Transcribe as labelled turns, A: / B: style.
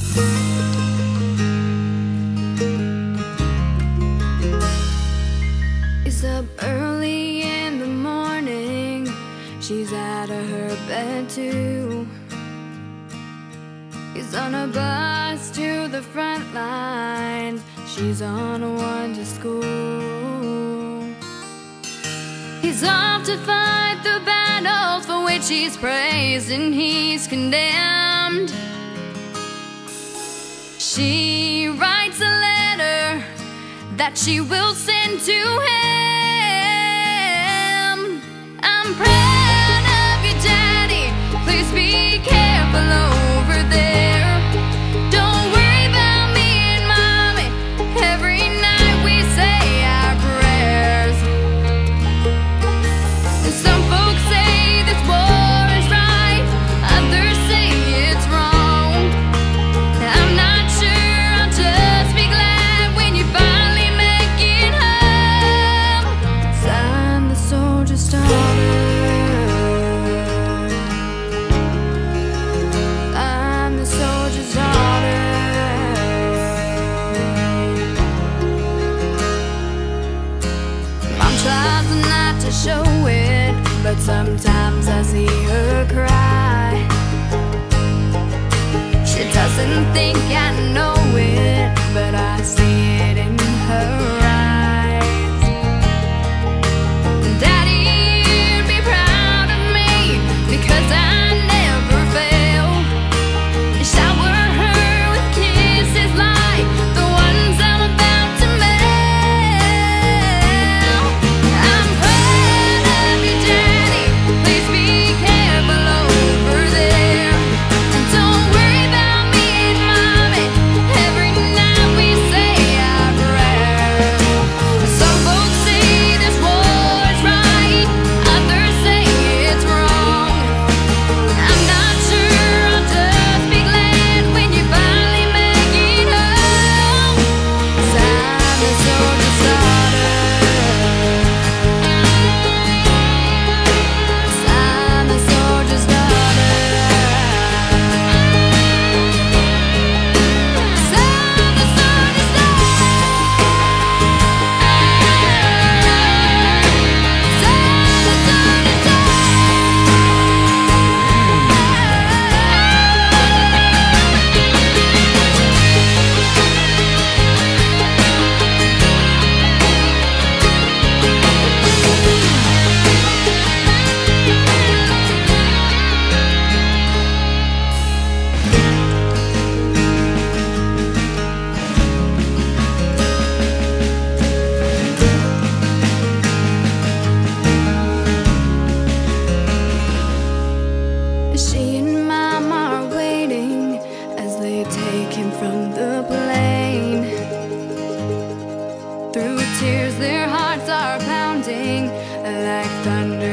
A: He's up early in the morning, she's out of her bed too. He's on a bus to the front lines, she's on a one to school. He's off to fight the battles for which he's praised and he's condemned. She writes a letter that she will send to him. I'm proud of you, Daddy, please be careful over there. Don't worry about me and Mommy, every night we say our prayers. And some folks say this war is right, others say it's wrong. I'm not sure, I'll just be glad when you finally make it home. Sign the soldier's daughter. I'm the soldier's daughter. Mom tries not to show it, but sometimes I see her cry. She doesn't think I know it, but I see it in her eyes. Daddy'd be proud of me because I never fail. Shower her with kisses like the ones I'm about to mail. I'm proud of you, Daddy, please be careful over there. And don't worry about me and Mommy, every night we say our prayers. Some folks say this war is right, others say it's wrong. I'm not sure, I'll just be glad when you finally make it home. 'Cause I'm the soldier's daughter. 'Cause I'm the soldier's daughter. 'Cause I'm the soldier's daughter. 'Cause I'm the soldier's She and Mom are waiting as they take him from the plane. Through tears their hearts are pounding like thunder